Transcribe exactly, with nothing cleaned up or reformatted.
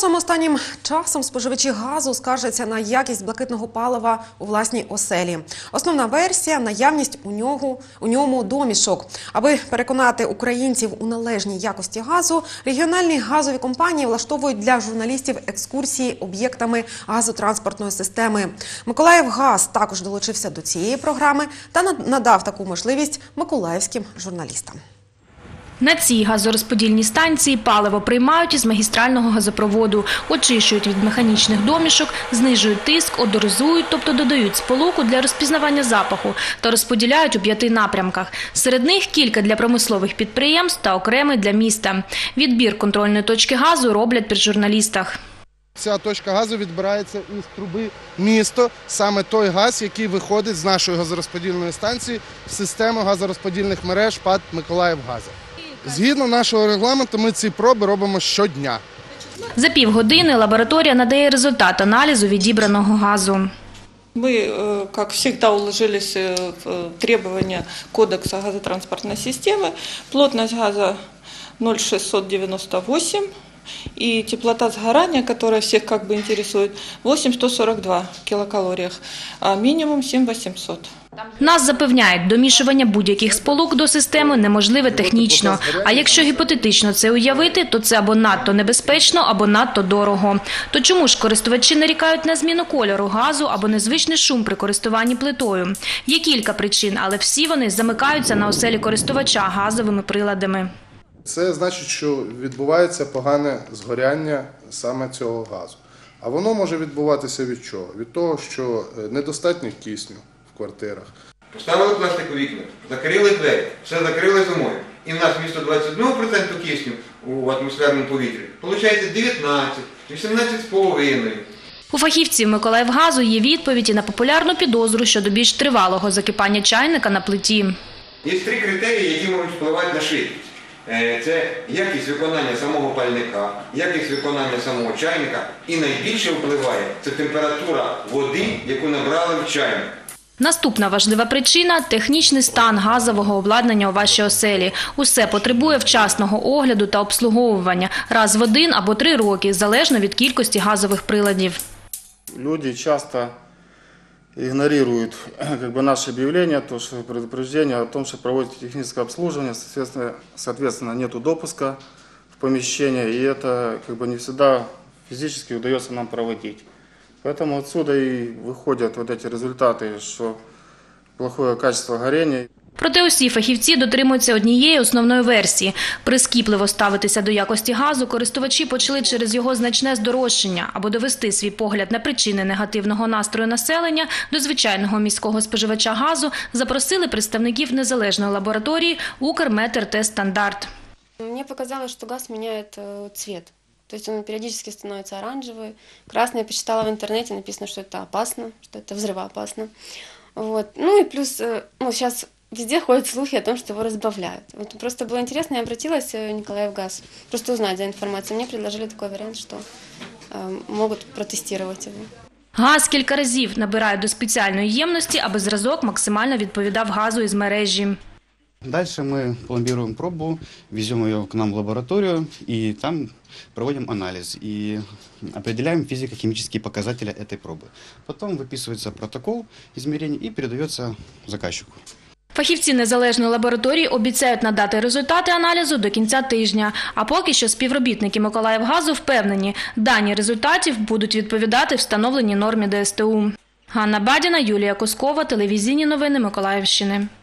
часом, останнім часом споживачі газу скаржаться на якість блакитного палива у власній оселі. Основна версія – наявність у нього, у ньому домішок. Аби переконати українців у належній якості газу, регіональні газові компанії влаштовують для журналістів екскурсії об'єктами газотранспортної системи. Миколаївгаз також долучився до цієї програми та надав таку можливість миколаївським журналістам. На цій газорозподільній станції паливо приймають із магістрального газопроводу, очищують від механічних домішок, знижують тиск, одоризують, тобто додають сполуку для розпізнавання запаху та розподіляють у п'яти напрямках. Серед них кілька для промислових підприємств та окремий для міста. Відбір контрольної точки газу роблять при журналістах. Ця точка газу відбирається із труби місто, саме той газ, який виходить з нашої газорозподільної станції в систему газорозподільних мереж ПАТ «Миколаївгаз». Згідно нашого регламенту, ми ці проби робимо щодня. За півгодини лабораторія надає результат аналізу відібраного газу. Мы, как всегда, уложились в требования Кодекса газотранспортной системы. Плотность газа ноль шестьсот девяносто восемь и теплота сгорания, которая всех как бы интересует, восемь сто сорок два килокалориях, а минимум семь восемьсот. Нас запевняють, домішування будь-яких сполук до системи неможливе технічно. А якщо гіпотетично це уявити, то це або надто небезпечно, або надто дорого. То чому ж користувачі нарікають на зміну кольору газу або незвичний шум при користуванні плитою? Є кілька причин, але всі вони замикаються на оселі користувача газовими приладами. Це значить, що відбувається погане згоряння саме цього газу. А воно може відбуватися від чого? Від того, що недостатньо кисню в квартирах. Поставили пластикові вікна, закрили двері, все закрили зимою. І в нас вмісто двадцять один відсоток кисню у атмосферному повітрі виходить дев'ятнадцять, вісімнадцять з половиною. У фахівців Миколаївгазу є відповіді на популярну підозру щодо більш тривалого закипання чайника на плиті. Є три критерії, які можуть впливати на швидкість. Це якість виконання самого пальника, якість виконання самого чайника і найбільше впливає – це температура води, яку набрали в чайник. Наступна важлива причина – технічний стан газового обладнання у вашій оселі. Усе потребує вчасного огляду та обслуговування раз в один або три роки, залежно від кількості газових приладів. Люди часто игнорируют как бы, наше объявление, то, что предупреждение о том, что проводится техническое обслуживание, соответственно, соответственно нет допуска в помещение, и это как бы, не всегда физически удается нам проводить. Поэтому отсюда и выходят вот эти результаты, что плохое качество горения. Проте усі фахівці дотримуються однієї основної версії. Прискіпливо ставитися до якості газу користувачі почали через його значне здорожчання. Або довести свій погляд на причини негативного настрою населення до звичайного міського споживача газу запросили представників незалежної лабораторії «Укрметртестстандарт». Мне показалось, что газ меняет цвет. То есть он периодически становится оранжевый, красный. Я почитала в интернете, написано, что это опасно, что это взрывоопасно. Вот. Ну и плюс, ну, сейчас везде ходят слухи о том, что его разбавляют. Вот просто было интересно, я обратилась в Николаевгаз, просто узнать за информацией. Мне предложили такой вариант, что э, могут протестировать его. Газ кілька разів набирають до спеціальної ємності, аби зразок максимально відповідав газу із мережі. Дальше мы пломбируем пробу, везем ее к нам в лабораторию и там проводим анализ и определяем физико-химические показатели этой пробы. Потом выписывается протокол измерений и передается заказчику. Фахівці незалежної лабораторії обіцяють надати результати аналізу до кінця тижня. А поки що співробітники Миколаївгазу впевнені, дані результатів будуть відповідати встановленій нормі ДСТУ. Ганна Бадіна, Юлія Коскова, телевізійні новини Миколаївщини.